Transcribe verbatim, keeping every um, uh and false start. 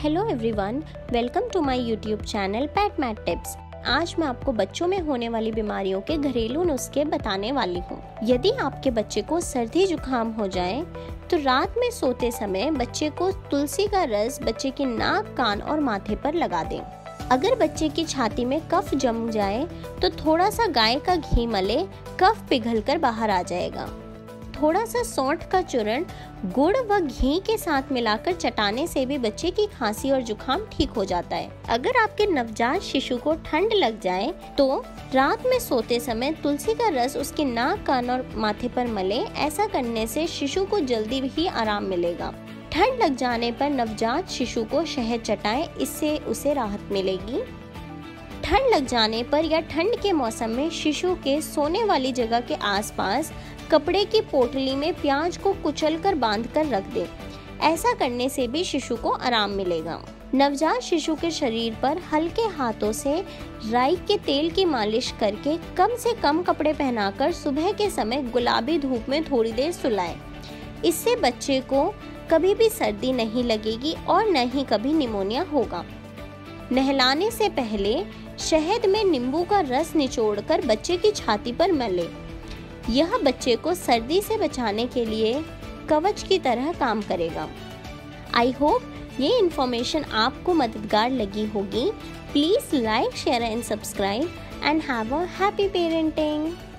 Hello everyone, welcome to my YouTube channel pet mat tips. आज मैं आपको बच्चों में होने वाली बीमारियों के घरेलू नुस्खे बताने वाली हूँ। यदि आपके बच्चे को सर्दी जुकाम हो जाए तो रात में सोते समय बच्चे को तुलसी का रस बच्चे की नाक, कान और माथे पर लगा दें। अगर बच्चे की छाती में कफ जम जाए तो थोड़ा सा गाय का घी मले, कफ पिघलकर बाहर आ जाएगा। थोड़ा सा सौंठ का चूर्ण गुड़ व घी के साथ मिलाकर चटाने से भी बच्चे की खांसी और जुकाम ठीक हो जाता है। अगर आपके नवजात शिशु को ठंड लग जाए तो रात में सोते समय तुलसी का रस उसके नाक, कान और माथे पर मले। ऐसा करने से शिशु को जल्दी ही आराम मिलेगा। ठंड लग जाने पर नवजात शिशु को शहद चटाएं, इससे उसे राहत मिलेगी। ठंड लग जाने पर या ठंड के मौसम में शिशु के सोने वाली जगह के आसपास कपड़े की पोटली में प्याज को कुचलकर बांधकर रख दें। ऐसा करने से भी शिशु को आराम मिलेगा। नवजात शिशु के शरीर पर हल्के हाथों से राई के तेल की मालिश करके कम से कम कपड़े पहनाकर सुबह के समय गुलाबी धूप में थोड़ी देर सुलाएं। इससे बच्चे को कभी भी सर्दी नहीं लगेगी और न ही कभी निमोनिया होगा। नहलाने से पहले शहद में नींबू का रस निचोड़कर बच्चे की छाती पर मलें। यह बच्चे को सर्दी से बचाने के लिए कवच की तरह काम करेगा। आई होप ये इन्फॉर्मेशन आपको मददगार लगी होगी। Please like, share and subscribe and have a happy parenting.